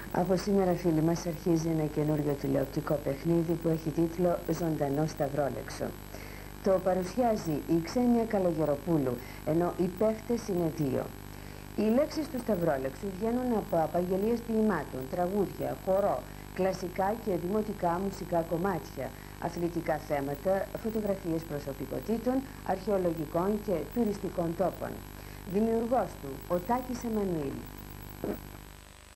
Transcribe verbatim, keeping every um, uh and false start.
Από σήμερα, φίλοι μας, αρχίζει ένα καινούριο τηλεοπτικό παιχνίδι που έχει τίτλο «Ζωντανό Σταυρόλεξο». Το παρουσιάζει η Ξένια Καλογεροπούλου, ενώ οι παίχτες είναι δύο. Οι λέξεις του Σταυρόλεξου βγαίνουν από απαγγελίες ποιημάτων, τραγούδια, χορό, κλασικά και δημοτικά μουσικά κομμάτια, αθλητικά θέματα, φωτογραφίες προσωπικότητων, αρχαιολογικών και τουριστικών τόπων. Δημιουργός του, ο Τάκης Εμμανουήλ.